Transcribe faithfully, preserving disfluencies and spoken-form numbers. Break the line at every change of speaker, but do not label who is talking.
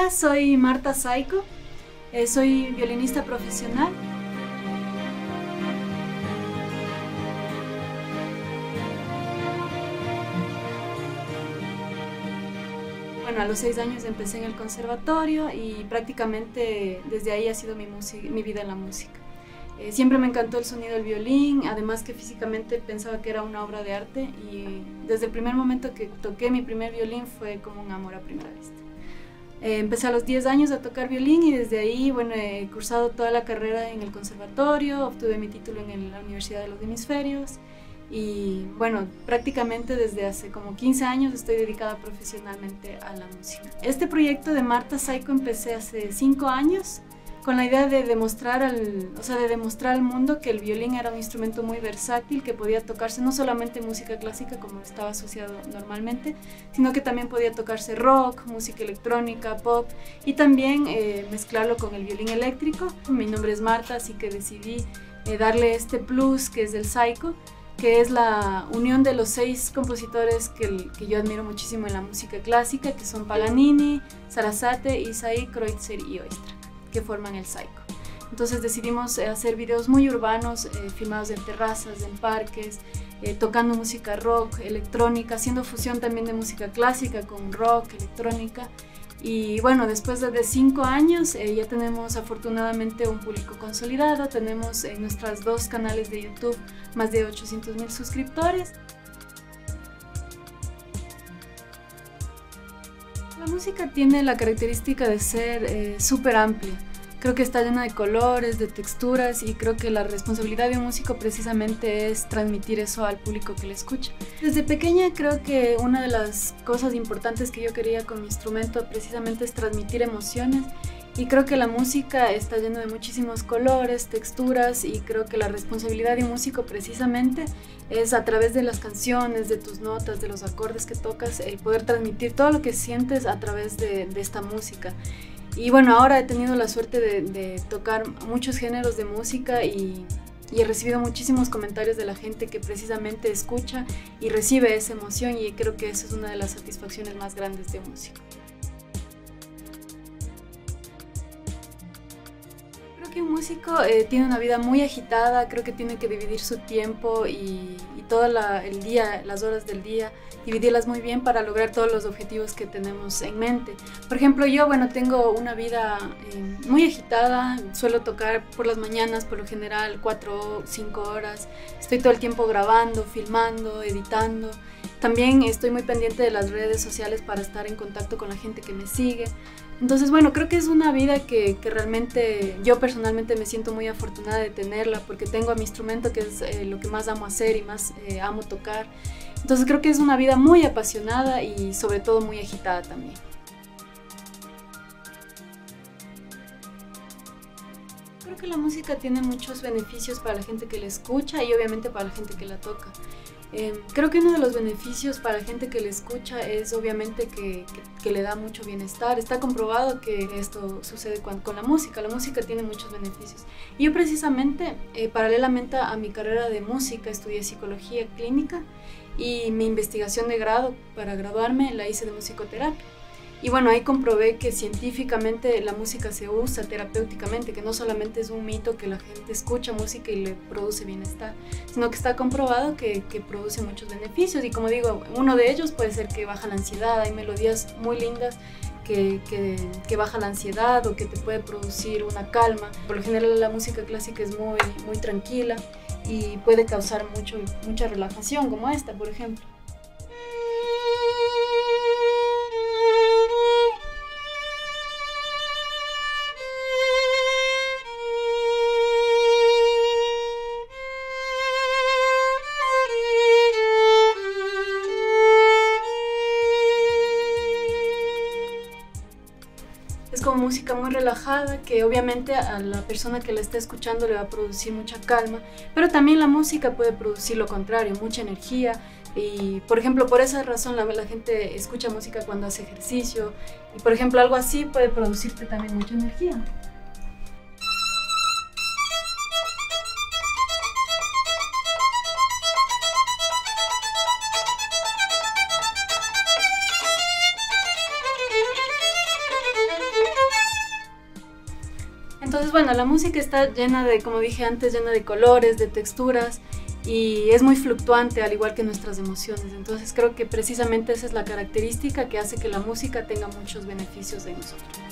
Hola, soy Marta Saico, eh, soy violinista profesional. Bueno, a los seis años empecé en el conservatorio y prácticamente desde ahí ha sido mi, mi vida en la música. Eh, siempre me encantó el sonido del violín, además que físicamente pensaba que era una obra de arte y desde el primer momento que toqué mi primer violín fue como un amor a primera vista. Eh, empecé a los diez años a tocar violín y desde ahí, bueno, he cursado toda la carrera en el conservatorio, obtuve mi título en la Universidad de los Hemisferios y bueno, prácticamente desde hace como quince años estoy dedicada profesionalmente a la música. Este proyecto de Marta Saico empecé hace cinco años con la idea de demostrar, al, o sea, de demostrar al mundo que el violín era un instrumento muy versátil, que podía tocarse no solamente música clásica como estaba asociado normalmente, sino que también podía tocarse rock, música electrónica, pop y también eh, mezclarlo con el violín eléctrico. Mi nombre es Marta, así que decidí eh, darle este plus que es del Saico, que es la unión de los seis compositores que, que yo admiro muchísimo en la música clásica, que son Paganini, Sarasate, Ysaÿe, Kreutzer y Oistrakh, que forman el Saico. Entonces decidimos eh, hacer videos muy urbanos, eh, filmados en terrazas, en parques, eh, tocando música rock, electrónica, haciendo fusión también de música clásica con rock, electrónica. Y bueno, después de cinco años eh, ya tenemos afortunadamente un público consolidado, tenemos en nuestros dos canales de YouTube más de ochocientos mil suscriptores. La música tiene la característica de ser eh, súper amplia. Creo que está llena de colores, de texturas y creo que la responsabilidad de un músico precisamente es transmitir eso al público que le escucha. Desde pequeña creo que una de las cosas importantes que yo quería con mi instrumento precisamente es transmitir emociones y creo que la música está llena de muchísimos colores, texturas y creo que la responsabilidad de un músico precisamente es a través de las canciones, de tus notas, de los acordes que tocas, el poder transmitir todo lo que sientes a través de, de esta música. Y bueno, ahora he tenido la suerte de, de tocar muchos géneros de música y, y he recibido muchísimos comentarios de la gente que precisamente escucha y recibe esa emoción y creo que esa es una de las satisfacciones más grandes de un músico. Creo que un músico eh, tiene una vida muy agitada, creo que tiene que dividir su tiempo y, y todo la, el día, las horas del día, dividirlas muy bien para lograr todos los objetivos que tenemos en mente. Por ejemplo, yo bueno, tengo una vida eh, muy agitada, suelo tocar por las mañanas, por lo general cuatro o cinco horas, estoy todo el tiempo grabando, filmando, editando. También estoy muy pendiente de las redes sociales para estar en contacto con la gente que me sigue. Entonces, bueno, creo que es una vida que, que realmente yo personalmente me siento muy afortunada de tenerla porque tengo a mi instrumento que es eh, lo que más amo hacer y más eh, amo tocar. Entonces creo que es una vida muy apasionada y sobre todo muy agitada también. Creo que la música tiene muchos beneficios para la gente que la escucha y obviamente para la gente que la toca. Eh, creo que uno de los beneficios para la gente que le escucha es obviamente que, que, que le da mucho bienestar. Está comprobado que esto sucede con, con la música. La música tiene muchos beneficios. Y yo precisamente, eh, paralelamente a mi carrera de música, estudié psicología clínica y mi investigación de grado para graduarme la hice de musicoterapia. Y bueno, ahí comprobé que científicamente la música se usa terapéuticamente, que no solamente es un mito que la gente escucha música y le produce bienestar, sino que está comprobado que, que produce muchos beneficios. Y como digo, uno de ellos puede ser que baja la ansiedad, hay melodías muy lindas que, que, que baja la ansiedad o que te puede producir una calma. Por lo general la música clásica es muy, muy tranquila y puede causar mucho, mucha relajación, como esta, por ejemplo. Es como música muy relajada que obviamente a la persona que la está escuchando le va a producir mucha calma, pero también la música puede producir lo contrario, mucha energía y por ejemplo por esa razón la, la gente escucha música cuando hace ejercicio y por ejemplo algo así puede producirte también mucha energía. bueno, la música está llena de, como dije antes, llena de colores, de texturas, y es muy fluctuante, al igual que nuestras emociones. Entonces creo que precisamente esa es la característica que hace que la música tenga muchos beneficios en nosotros.